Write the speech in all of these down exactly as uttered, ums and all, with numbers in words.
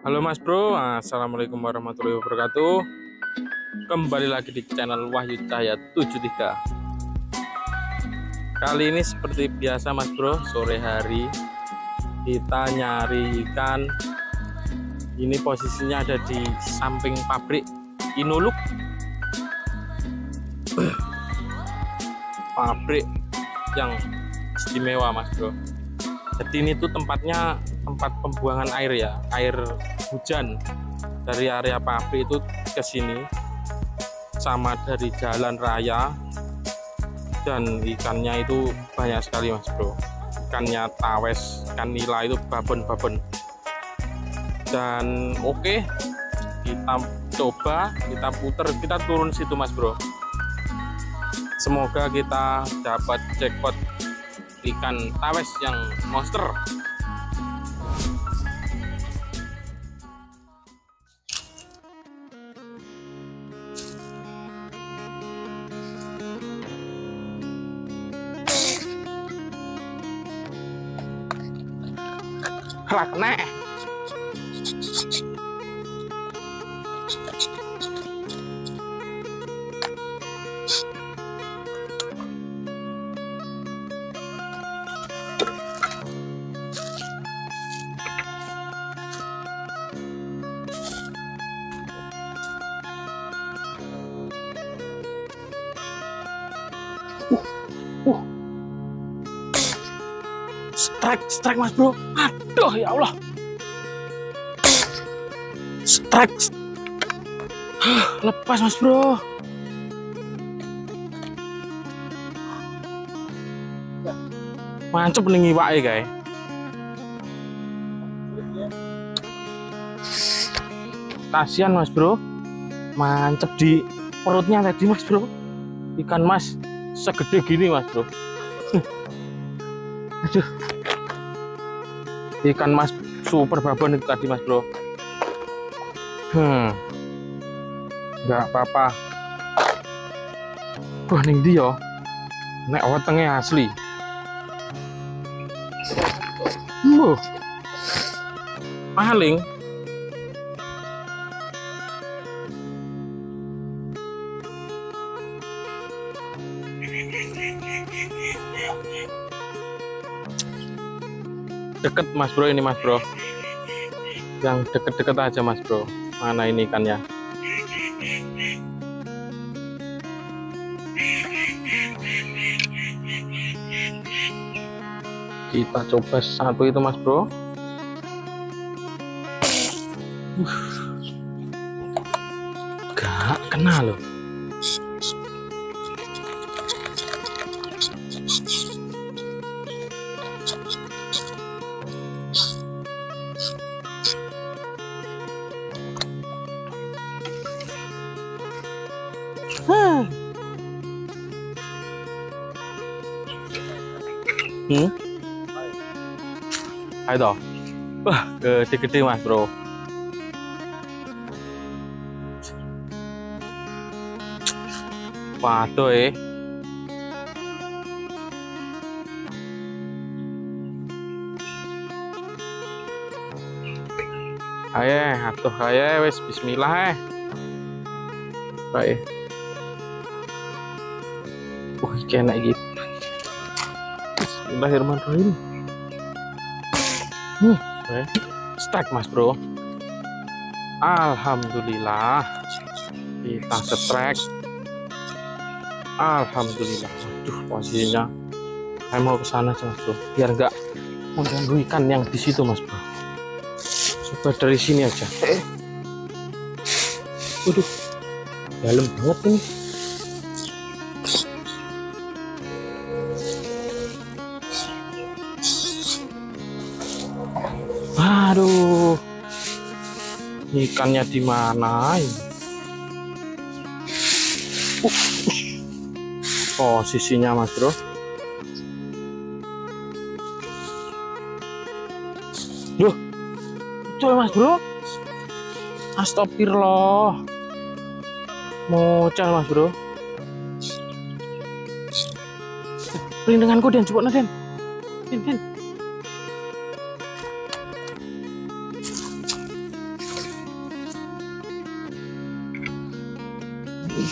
Halo Mas Bro, Assalamualaikum warahmatullahi wabarakatuh. Kembali lagi di channel Wahyu Cahya tujuh tiga. Kali ini seperti biasa Mas Bro, sore hari kita nyari ikan. Ini posisinya ada di samping pabrik Inuluk. Pabrik yang istimewa Mas Bro. Jadi ini tuh tempatnya tempat pembuangan air ya, air hujan dari area pabrik itu ke sini, sama dari jalan raya. Dan ikannya itu banyak sekali Mas Bro. Ikannya tawes, ikan nila itu babon-babon. Dan oke, okay, kita coba, kita puter, kita turun situ Mas Bro. Semoga kita dapat jackpot ikan tawes yang monster. Lakne. Uh, uh. Strike, strike Mas Bro. Aduh ya Allah. Strike. Lepas Mas Bro. Mancep nih iwake kae. Kasihan Mas Bro. Mancep di perutnya tadi Mas Bro. Ikan mas segede gini Mas Bro. Aduh. Ikan mas super babon itu tadi Mas Bro. Hmm. Enggak apa-apa. Wah ning ndi yo. Nek wetenge asli. Mbuh. Maling. Deket Mas Bro ini Mas Bro, yang deket-deket aja Mas Bro. Mana ini ikannya? Kita coba satu itu Mas Bro. uh. Gak kena loh. Hmm. Hmm. Ayo toh. Wah, gede-gede Mas Bro. Waduh eh. Ayo, atuh ayo wes bismillah eh. Baik. Wah, oh, enak gitu. Bismillahirrahmanirrahim. Hmm, eh. Strike Mas Bro. Alhamdulillah. Kita strike. Alhamdulillah. Waduh, posisinya saya mau ke sana Mas Bro, biar enggak mengganggu ikan yang di situ Mas Bro. Coba dari sini aja. Eh. Waduh. Dalam banget ini. Aduh, ikannya di mana ini? Uh, posisinya Mas Bro. Duh, betul Mas Bro. Astagfirullah. Mocal Mas Bro. Perlindunganku Den, coba Den. Den, Den.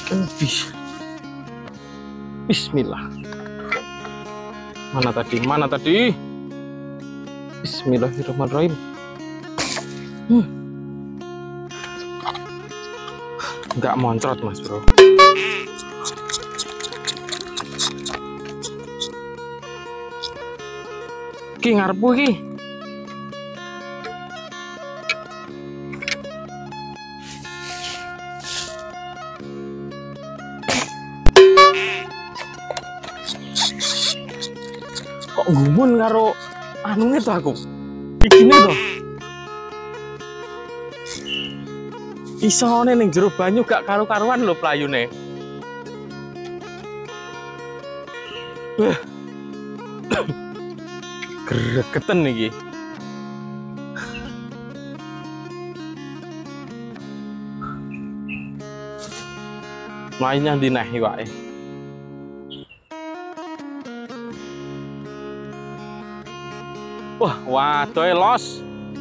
Bismillah. Mana tadi? Mana tadi? Bismillahirrahmanirrahim. Hmm. Nggak moncrot, Mas Bro. Ki ngarepku ki. Kok gumun karo anune to aku. Ikine to. Isone ning jero banyu gak karu-karuan lho playune. Wah. Gregeten iki. Mainnya ndi neh wae. Wah, waduh los.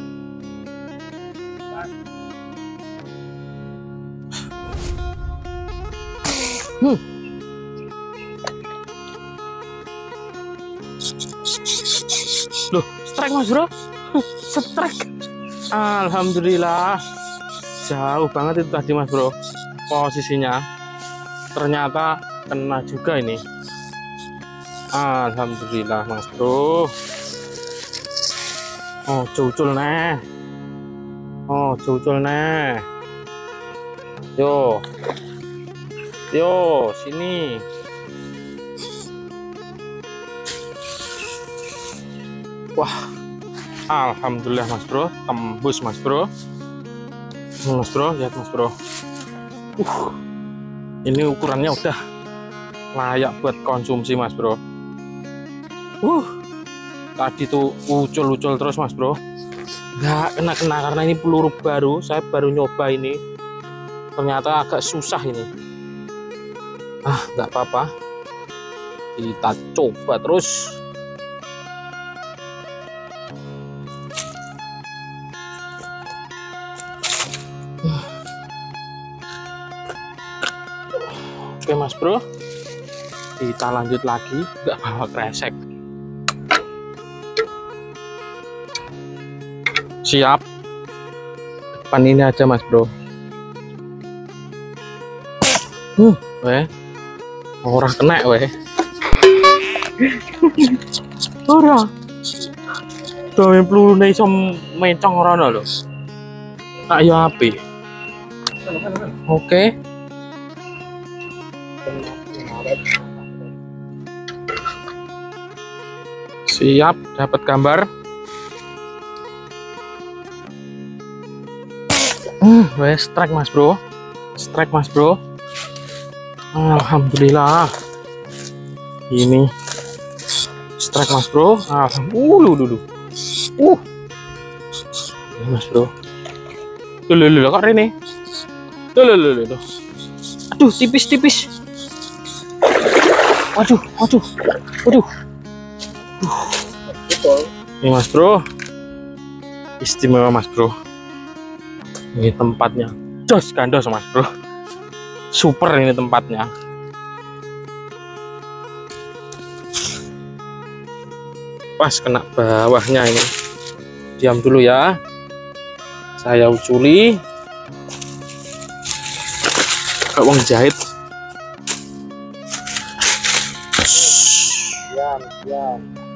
Hmm. Loh, strike Mas Bro. Strike. Alhamdulillah. Jauh banget itu tadi Mas Bro. Posisinya. Ternyata kena juga ini. Alhamdulillah Mas Bro. Oh, cucul neh. Oh, cucul neh. Yo. Yo, sini. Wah. Alhamdulillah Mas Bro, tembus Mas Bro. Mas Bro, lihat Mas Bro. Uh. Ini ukurannya udah layak buat konsumsi Mas Bro. Uh. Tadi tuh ucul-ucul terus Mas Bro, nggak kena-kena karena ini peluru baru, saya baru nyoba ini, ternyata agak susah ini. Ah, nggak apa-apa, kita coba terus. Oke Mas Bro, kita lanjut lagi, nggak bawa kresek. Siap. Depan ini aja Mas Bro. Hmm, weh. Ora kena weh. Ora. Tuh pelurune iso mencong rono lho. Tak yo api. Oke. Siap, dapat gambar. Hmm, wes strike Mas Bro, strike Mas Bro. Alhamdulillah. Ini strike Mas Bro. Alhamdulillah. Uh, dulu. Uh. Ini Mas Bro. Dulu dulu kok ini. Dulu dulu dulu. Aduh, tipis-tipis. Waduh, waduh, waduh. Uh. Ini Mas Bro. Istimewa Mas Bro. Ini tempatnya jos gandos Mas Bro, super ini tempatnya. Pas kena bawahnya ini. Diam dulu ya, saya uculi. Gak wong jahit. Diam, diam.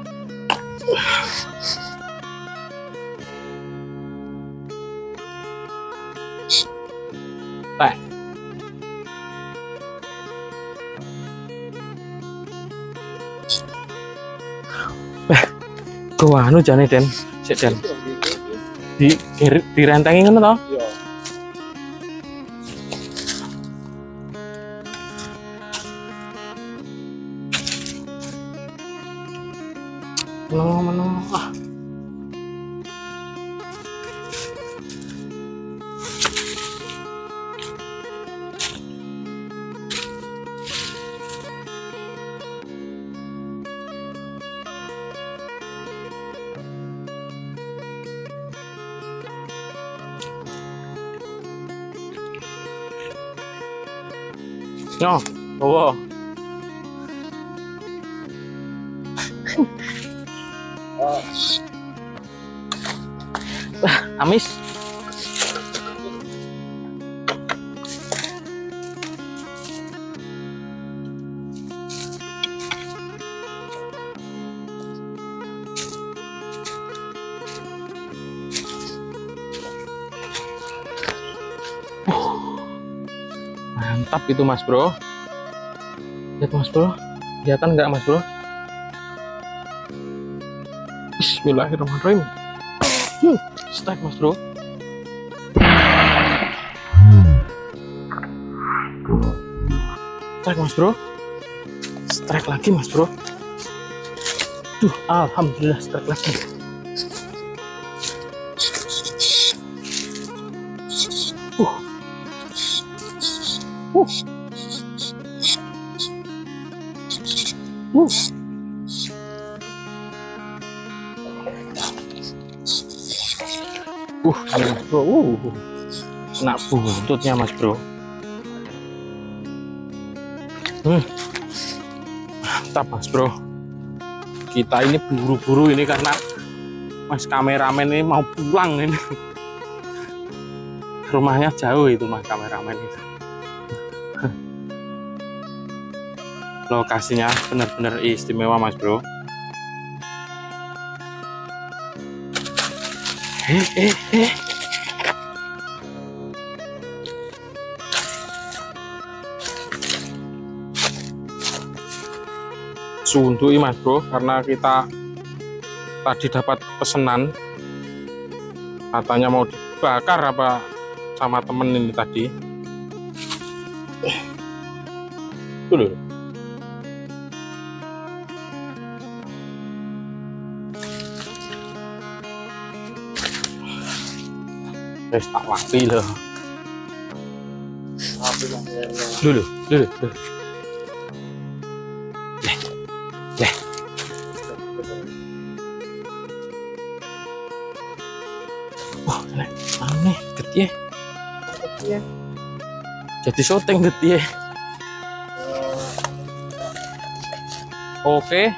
Teh. Eh, go anu jane Den, sik Den. Di direntengi ngono to? Iya. Meneng-meneng ah. Yo, oh. Amis. Mantap itu Mas Bro. Lihat Mas Bro, kelihatan nggak Mas Bro? Bismillahirrahmanirrahim. Hmm, strike Mas Bro. Strike Mas Bro. Strike lagi Mas Bro. Duh, alhamdulillah strike lagi. Uh. Uh. Uh. Uh, ini Mas Bro. Uh. Kena buntutnya Mas Bro. Hmm. Mantap Mas Bro. Kita ini buru-buru ini karena Mas kameramen ini mau pulang ini. Rumahnya jauh itu Mas kameramen itu. Lokasinya benar-benar istimewa Mas Bro. Eh, eh, eh. Sundui Mas Bro, karena kita tadi dapat pesanan katanya mau dibakar apa sama temen ini tadi. Eh. Tuh loh. Wes tak wapi loh. Dulu, dulu, dulu. Leh, leh. Wah, nih, aneh, getih. Getih. Jadi syuting getih. Oke.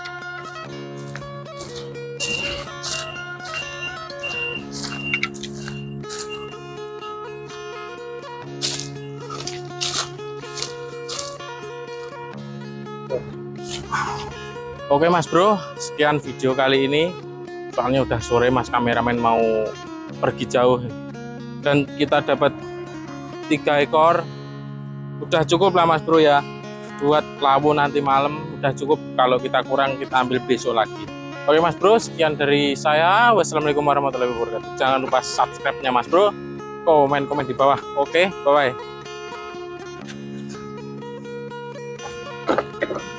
Oke Mas Bro, sekian video kali ini. Soalnya udah sore Mas kameramen mau pergi jauh. Dan kita dapat tiga ekor. Udah cukup lah Mas Bro ya. Buat lawu nanti malam udah cukup. Kalau kita kurang kita ambil besok lagi. Oke Mas Bro, sekian dari saya. Wassalamualaikum warahmatullahi wabarakatuh. Jangan lupa subscribe-nya Mas Bro. Komen-komen di bawah. Oke, bye-bye.